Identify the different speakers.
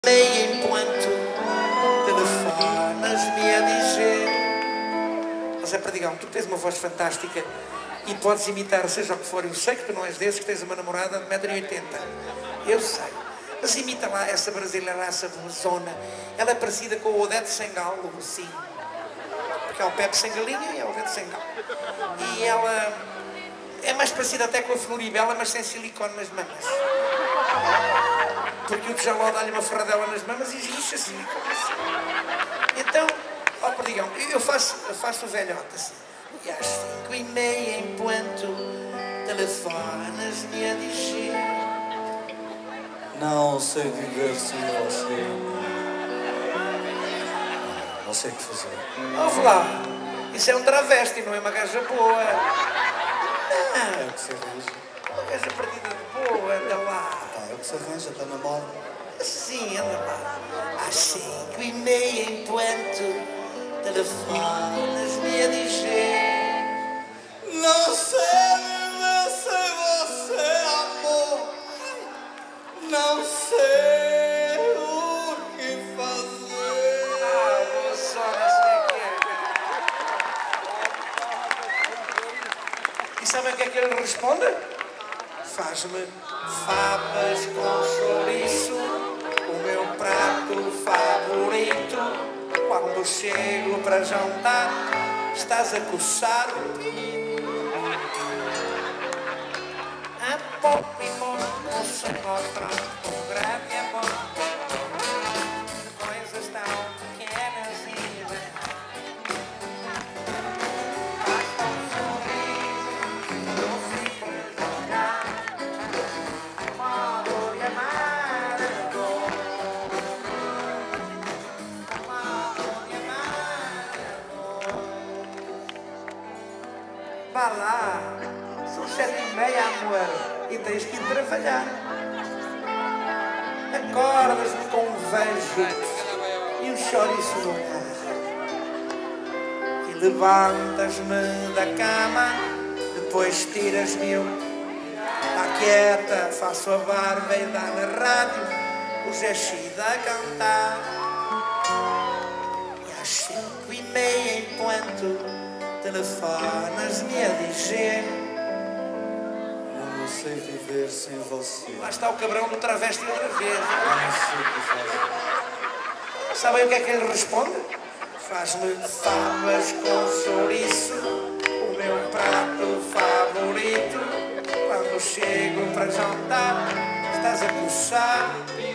Speaker 1: Enquanto telefonas-me a dizer: ó Zé Perdigão, tu tens uma voz fantástica e podes imitar seja o que for. Eu sei que tu não és desses, que tens uma namorada de 1,80 m. Eu sei. Mas imita lá essa brasileiraça bonzona. Ela é parecida com o Odete Sengalo, assim. Porque há o Pepe Sengalinha e há o Odete Sengalo. E ela é mais parecida até com a Floribela, mas sem silicone nas mamas. Porque o Djaló dá-lhe uma ferradela nas mamas e existe assim. Então, ó Perdigão, eu faço o velhote assim. E às 5h30, enquanto telefonas-me a dizer:
Speaker 2: não sei viver sem você. Não sei o que fazer.
Speaker 1: Ouve lá, isso é um travesti, não é uma gaja boa. Não,
Speaker 2: É o que se arranja.
Speaker 1: uma gaja perdida de boa, anda lá.
Speaker 2: É o que se arranja, está na moda.
Speaker 1: Sim, anda lá. Às 5h30, enquanto telefonas-me a dizer:
Speaker 2: não sei viver sem você, amor. Não sei o que fazer.
Speaker 1: vou só, não sei o que é. E sabem o que é que ele responde? Faz-me favas com chouriço, o meu prato favorito. Quando chego para jantar, estás a coçar o pinto. A pouco e pouco se encontra um grande amor. Coisas tão pequenas e bem. Basta um sorriso, um simples olhar, modo de amar a dor. Modo de amar a dor. Vá lá, são 7h30, amor, e tens que ir trabalhar. Acordas-me com um beijo e um chouriço no olhar. E levantas-me da cama, depois tiras-me eu. Está quieta, faço a barba e dá na rádio o Zé Chida a cantar. E às 5h30, enquanto telefonas-me a dizer:
Speaker 2: não sei viver sem você.
Speaker 1: lá está o cabrão do travesti outra vez.
Speaker 2: Não sei o que fazer.
Speaker 1: Sabem o que é que ele responde? Faz-me favas com chouriço, o meu prato favorito. Quando chego para jantar, estás a coçar.